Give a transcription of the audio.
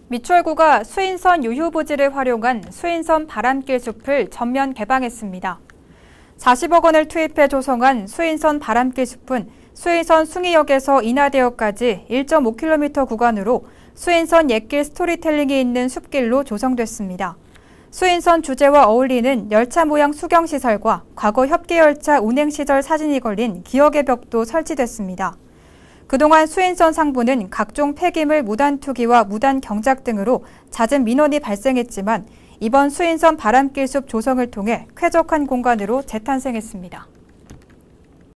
미추홀구가 수인선 유휴 부지를 활용한 수인선 바람길 숲을 전면 개방했습니다. 40억 원을 투입해 조성한 수인선 바람길 숲은 수인선 숭이역에서 인하대역까지 1.5km 구간으로 수인선 옛길 스토리텔링이 있는 숲길로 조성됐습니다. 수인선 주제와 어울리는 열차 모양 수경시설과 과거 협계열차 운행 시절 사진이 걸린 기억의 벽도 설치됐습니다. 그동안 수인선 상부는 각종 폐기물 무단 투기와 무단 경작 등으로 잦은 민원이 발생했지만 이번 수인선 바람길 숲 조성을 통해 쾌적한 공간으로 재탄생했습니다.